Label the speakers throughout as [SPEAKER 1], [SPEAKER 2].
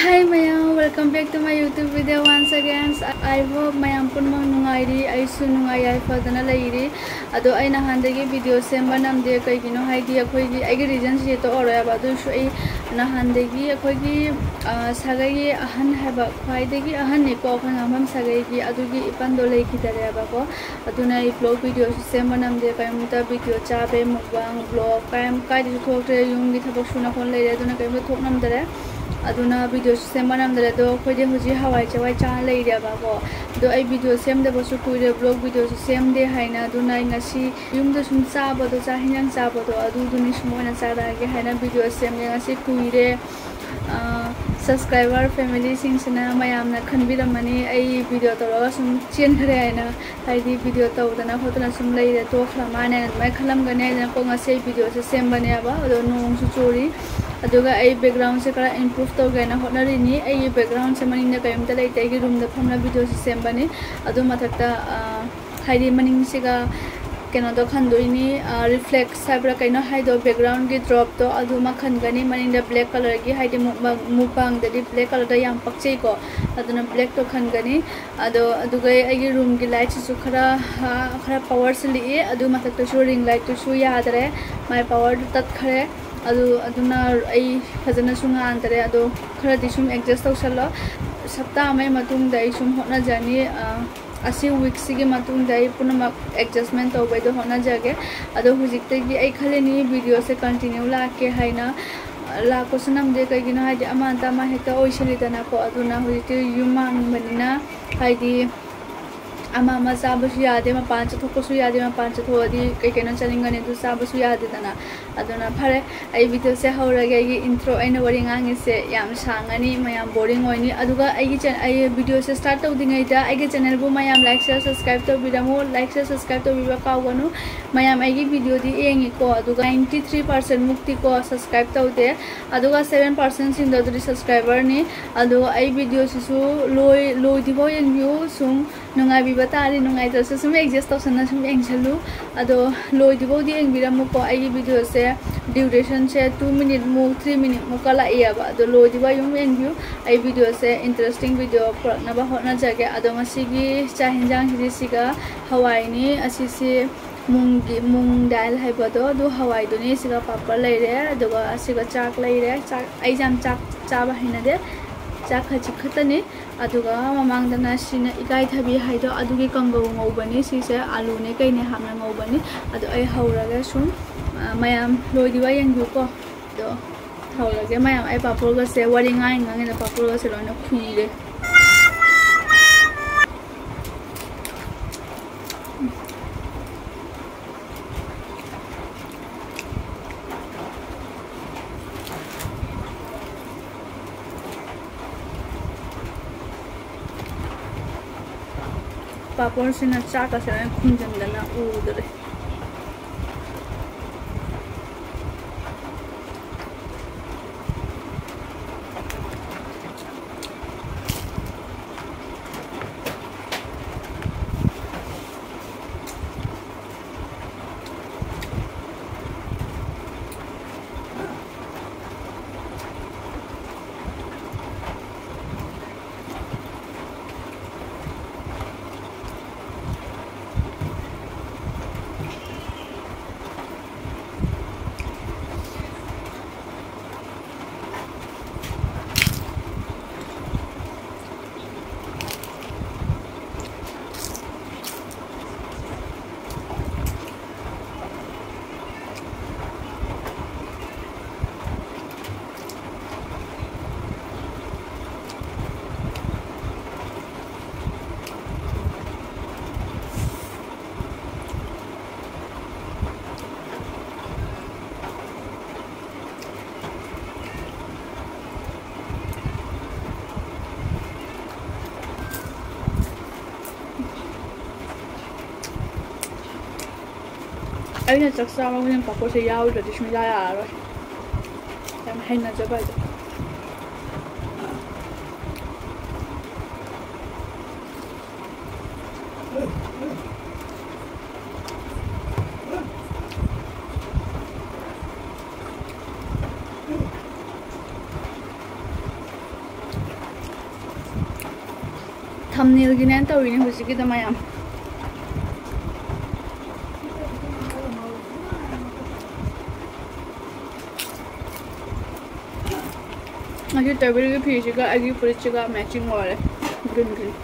[SPEAKER 1] Hi mayam, welcome back to my YouTube video once again. I hope mayam punmang nungairi, aisu nungai fadana lairi. Ado ai nahandagi video semba namde kai gino haidi akoi gi ai reasons je to ora ba do shu ai nahandagi akoi gi sagai ahan haba khwaidagi ahan ne ko khang amam sagai gi adu gi ipan do lei kidare ba ko aduna ai vlog video semba namde kai muta video chabe mukbang vlog kai di thokre yung gi thabak suna kon leire aduna kai mu thok namdare aduna video semba namdare do khoi huji hawai chawai cha leire ba ko do ai video sem de bosu kuire vlog video sem de haina aduna ngasi yung da sum cha ba do cha hinang cha ba do adu duni sumona cha da ge haina video sem de ngasi kuire subscriber family sing sana mayam na khanbiramani ai video to sum chen khare haina haidi video to dana hotna sum leire to khamane mai khalam gane na ko ngasi video se sem bane ba do nong su chori aduga ai background se kara improve to gaina hotnari ni ai background se mani na kaim ta leite gi room da phamna video se sem bane adu mathakta haidi maning se ga kena do khandoi reflect sabra kaino haido background gi drop to adu ma khangani maning da black color gi haidi mupang da black color da yam pakchei ko aduna black to khangani aduga ai gi room gi light su khara power se li adu mathakta su ring light to su yadare my power tat khare aduna ai fazana sunga antare ado khara di sum adjust to salo sapta mai matung da sum hotna jani asi week sigi matung dai punama adjustment to bai do hona jage ado hujik te gi ai khale ni video se continue la ke haina la ko sanam de kai gina haidi amanta ma heta oisali dana ko aduna hujik te human banina haidi ama ma sabasu yade ma panch thoko su yade ma panch thodi kai kena chalingane du sabasu yade dana aduna phare ai video se haurage gi intro aina wari ngangi se yam sangani mayam boring oini aduga ai gi ai video se start to dingai da ai gi channel bu mayam like share subscribe to bidamu like share subscribe to biba ka ganu mayam ai gi video di engi ko aduga 93% mukti ko subscribe to de aduga 7% sin do subscriber ni adu ai video su loi di bo yen view sum nungai biba tari nungai to sum adjust to sana sum engsalu ado loi di bo di eng biramu ko ai video se duration se 2 minute mu 3 minute mu kala iya ba ado loi di ba yung eng view ai video se interesting video na ba hotna jage ado masigi cha hinjang hi siga hawai ni asi se mung dal hai ba do hawai do ni siga papar leire ado asiga chak leire chak ai jam chak cha ba hina de chak khachi khatani aduga mamang dana sina ikai thabi haido adugi kangau ngobani sise alu ne kai ne hamna ngobani adu ai hauraga sum mayam loidiwa yangju ko do hauraga mayam ai papur ga se wari ngai ngai na papur ga se lona khuire papor sina chaka se khunjang dana udre ai na chaksa ma mun papor se yaw da dishmi la ya ro em hay na jaba thumbnailꯒꯤꯅꯦ ꯇꯧꯔꯤꯅꯦ ꯍꯧꯖꯤꯛꯀꯤꯗ ꯃꯌꯥꯝ ꯑꯁꯤ ꯇꯦꯕꯜꯒꯤ ꯐꯤꯁꯤꯒ ꯑꯩꯒꯤ ꯐꯨꯔꯤꯠꯁꯤꯒ matching ꯑꯣꯏꯔꯦ green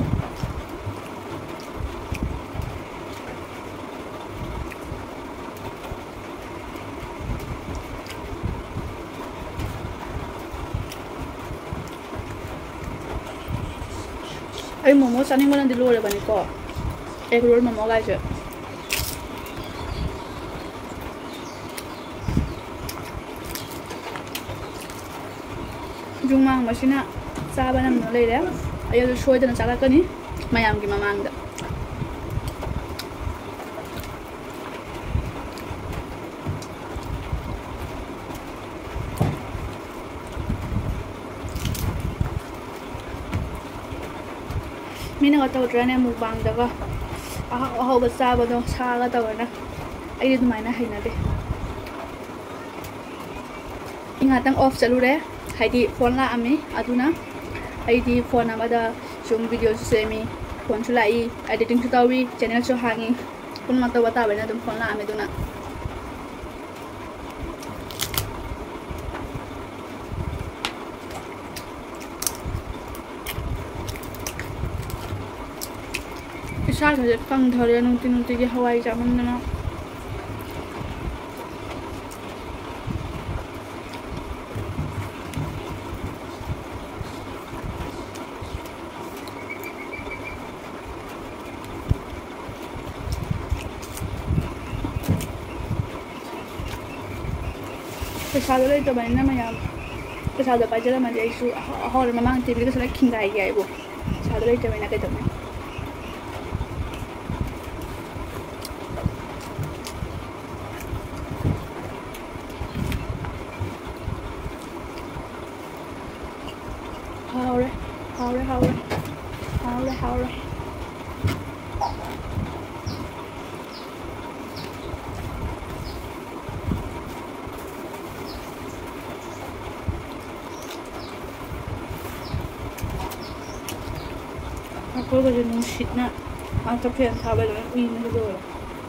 [SPEAKER 1] ꯑꯩ ꯃꯣꯃꯣ ꯆꯥꯅꯤꯡꯕꯅꯗꯤ ꯂꯣꯏꯔꯕꯅꯤꯀꯣ egg roll ꯃꯣꯃꯣ ꯒꯥꯏꯁꯦ ꯖꯨꯡ ꯃꯥꯡꯕꯁꯤꯅ ꯆꯥꯕ ꯅꯝꯗꯨꯅ ꯂꯩꯔꯦ ꯑꯩ ꯑꯗꯨ ꯁꯣꯏꯗꯅ ꯆꯥꯔꯛꯀꯅꯤ ꯃꯌꯥꯝꯒꯤ ꯃꯃꯥꯡꯗ ꯃꯤꯅꯒ ꯇꯧꯗ꯭ꯔꯅꯦ ꯃꯨꯛꯕꯥꯡꯗꯒ ꯑꯍꯥꯎ ꯑꯍꯥꯎꯕ ꯆꯥꯕꯗꯣ ꯁꯥꯒ ꯇꯧꯔꯅ ꯑꯩꯗꯤ ꯑꯗꯨꯃꯥꯏꯅ ꯍꯩꯅꯗꯦ ꯉꯥꯛꯇꯪ ꯑꯣꯐ ꯆꯠꯂꯨꯔꯦ ꯍꯥꯏꯗꯤ ꯐꯣꯟ ꯂꯥꯛꯑꯝꯃꯤ ꯑꯗꯨꯅ ꯑꯩꯗꯤ ꯐꯣꯟ ꯑꯃꯗ ꯁꯨꯝ ꯚꯤꯗꯤꯑꯣꯁꯨ ꯁꯦꯝꯃꯤ ꯐꯣꯟꯁꯨ ꯂꯥꯛꯏ ꯑꯦꯗꯤꯇꯤꯡꯁꯨ ꯇꯧꯏ ꯆꯦꯅꯦꯜꯁꯨ ꯍꯥꯡꯉꯤ ꯄꯨꯟꯅ ꯇꯧꯕ ꯇꯥꯕꯅꯤꯅ ꯑꯗꯨꯝ ꯐꯣꯟ ꯂꯥꯛꯑꯝꯃꯤ ꯑꯗꯨꯅ ꯏꯁꯥꯁꯦ ꯀꯪꯊꯔꯦ ꯅꯨꯡꯇꯤꯒꯤ ꯍꯋꯥꯏ ꯆꯥꯃꯟꯗꯅ ꯄꯩꯁꯥꯗꯣ ꯂꯩꯇꯕꯅꯤꯅ ꯃꯌꯥꯝ ꯄꯩꯁꯥꯗꯣ ꯄꯥꯏꯖꯔꯝꯃꯗꯤ ꯑꯩꯁꯨ ꯑꯍꯥꯎꯕ ꯃꯃꯥꯡ ꯇꯤꯚꯤꯗ ꯁꯨꯃꯥꯏꯅ ꯈꯤꯡꯒꯥꯏꯒꯦ ꯑꯩꯕꯨ ꯄꯩꯁꯥꯗꯣ ꯂꯩꯇꯕꯅꯤꯅ ꯀꯩꯗꯧꯅꯤ 하울해 하울해 하울해 하울해 하울해 아까가 너무 싫나 어떻게 답을 있는 거죠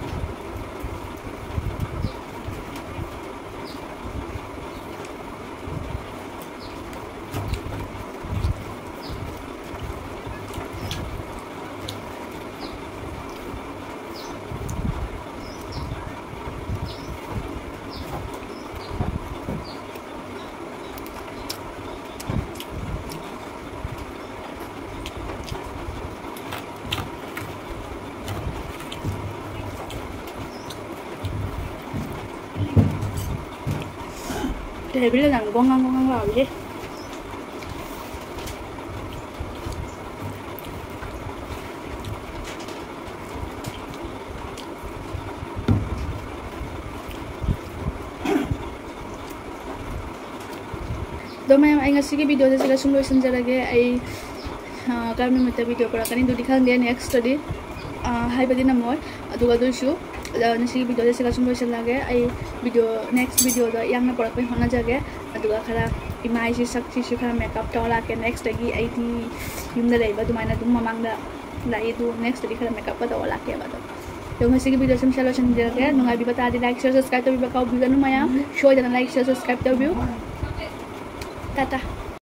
[SPEAKER 1] 데빌은 안 건강건강 나오지? दोमें आई ngasigi video se sila sum loisan jarage ai karmi mata video kora kani dudi khang de next study hai badi namoy aduga dusu ngasigi video se sila sum loisan lage ai video next video da yang na pora pai hona jage aduga khara imai si sakchi su khara makeup to la ke next gi ai di yum da lei ba du maina dum mamang da lai du next di khara makeup to la ke ba do yung ngasigi video sum sila loisan jarage nungai bi bata di like share subscribe to bi ba ka bi ganu maya show jana like share subscribe to bi Tata.